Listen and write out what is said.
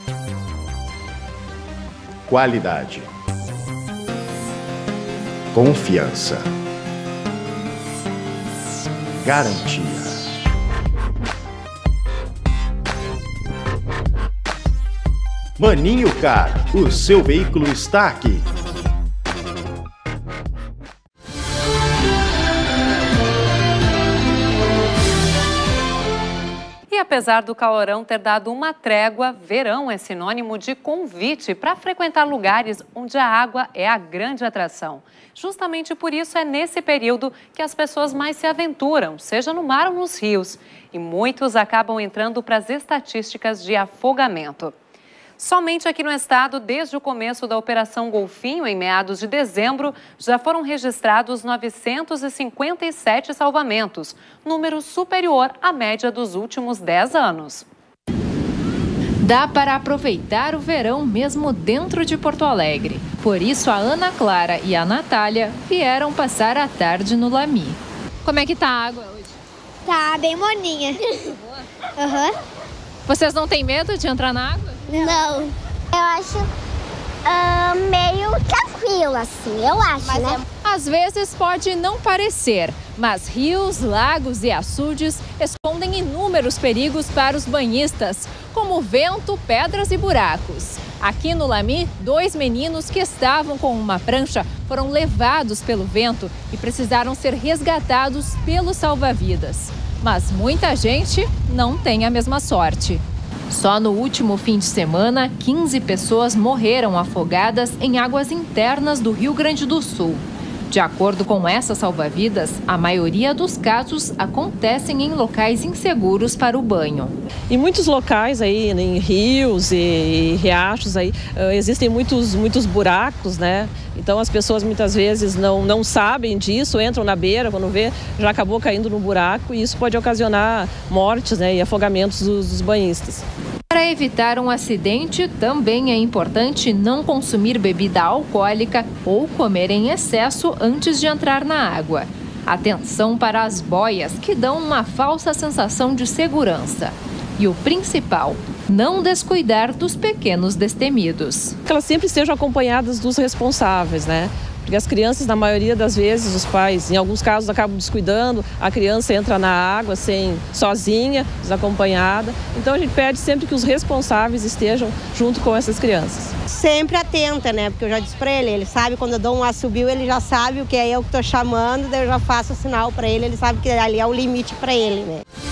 Qualidade. Confiança. Garantia. Maninho Car, o seu veículo está aqui. E apesar do calorão ter dado uma trégua, verão é sinônimo de convite para frequentar lugares onde a água é a grande atração. Justamente por isso é nesse período que as pessoas mais se aventuram, seja no mar ou nos rios. E muitos acabam entrando para as estatísticas de afogamento. Somente aqui no estado, desde o começo da Operação Golfinho, em meados de dezembro, já foram registrados 957 salvamentos, número superior à média dos últimos 10 anos. Dá para aproveitar o verão mesmo dentro de Porto Alegre. Por isso, a Ana Clara e a Natália vieram passar a tarde no Lamy. Como é que tá a água hoje? Tá bem moninha. Uhum. Vocês não têm medo de entrar na água? Não. Eu acho meio tranquilo, assim, eu acho, mas né? Às vezes pode não parecer, mas rios, lagos e açudes escondem inúmeros perigos para os banhistas, como vento, pedras e buracos. Aqui no Lamy, 2 meninos que estavam com uma prancha foram levados pelo vento e precisaram ser resgatados pelos salva-vidas. Mas muita gente não tem a mesma sorte. Só no último fim de semana, 15 pessoas morreram afogadas em águas internas do Rio Grande do Sul. De acordo com essa salva-vidas, a maioria dos casos acontecem em locais inseguros para o banho. Em muitos locais aí, em rios e riachos aí, existem muitos buracos, né? Então as pessoas muitas vezes não sabem disso, entram na beira, quando vê, já acabou caindo no buraco e isso pode ocasionar mortes, né, e afogamentos dos banhistas. Para evitar um acidente, também é importante não consumir bebida alcoólica ou comer em excesso antes de entrar na água. Atenção para as boias, que dão uma falsa sensação de segurança. E o principal, não descuidar dos pequenos destemidos. Que elas sempre estejam acompanhadas dos responsáveis, né? Porque as crianças, na maioria das vezes, os pais, em alguns casos, acabam descuidando, a criança entra na água sozinha, desacompanhada. Então a gente pede sempre que os responsáveis estejam junto com essas crianças. Sempre atenta, né? Porque eu já disse para ele sabe quando eu dou um assobio, ele já sabe o que é eu que estou chamando, daí eu já faço o sinal para ele sabe que ali é o limite para ele, né?